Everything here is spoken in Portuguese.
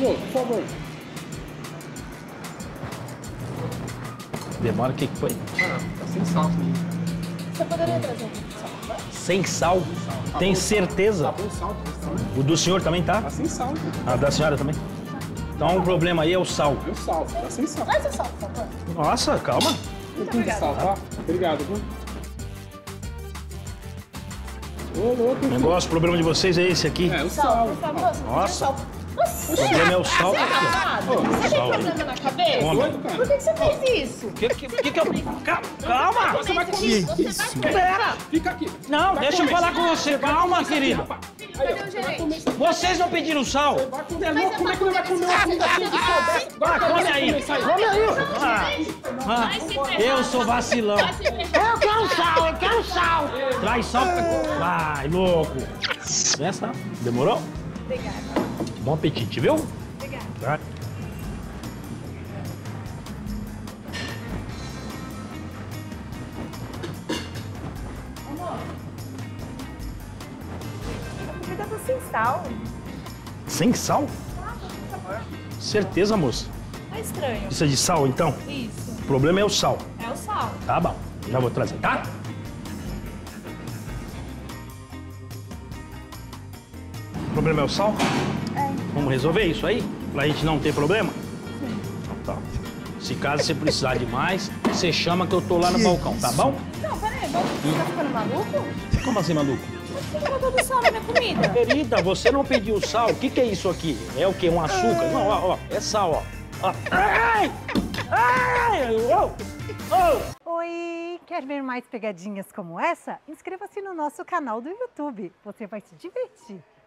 favor, por favor. Demora, o que foi? Ah, tá sem sal. Você poderia trazer um sal? Sem sal? Tem certeza? Tá com sal. O do senhor também tá? Tá sem sal. A da senhora também? Então o problema aí é o sal. É o sal, tá sem sal. Traz o sal, por favor. Nossa, calma. Um pouquinho de sal, tá? Obrigado, viu? Ô, louco. O negócio, o problema de vocês é esse aqui. É, o Sal, sal. por favor. Você Nossa. sal. O problema é o sal. Você tem Sal aí. problema na cabeça? Toma. Doido, cara. Por que você fez isso? Que eu... Calma! Você vai comer. Espera! Fica aqui. Não, Vai deixa eu comer. falar com você. Calma, querida. Aí, ó, você vai comer isso. Vocês não pediram sal? Vai comer, louco. Como é que não vai comer uma comida assim de sal dessa? Ah, come aí. Come aí. Eu sou vacilão. Eu quero sal, eu quero sal. Traz sal. Vai, louco. Essa, demorou? Obrigada. Bom apetite, viu? Obrigada. Tá. A comida tá sem sal. Sem sal? Por favor. Certeza, moça. Tá estranho. Precisa de sal, então? Isso. O problema é o sal. É o sal. Tá bom. Já vou trazer, tá? O problema é o sal? É. Vamos resolver isso aí? Pra gente não ter problema? Sim. Então, tá. Se caso você precisar de mais, você chama que eu tô lá no balcão, tá bom? Não, peraí. Você tá ficando maluco? Como assim, maluco? Você tá botando sal na minha comida. Querida, você não pediu sal. O que que é isso aqui? É o quê? Um açúcar? Não, ó, é sal, ó. Ai! Ai! Oi! Quer ver mais pegadinhas como essa? Inscreva-se no nosso canal do YouTube. Você vai se divertir.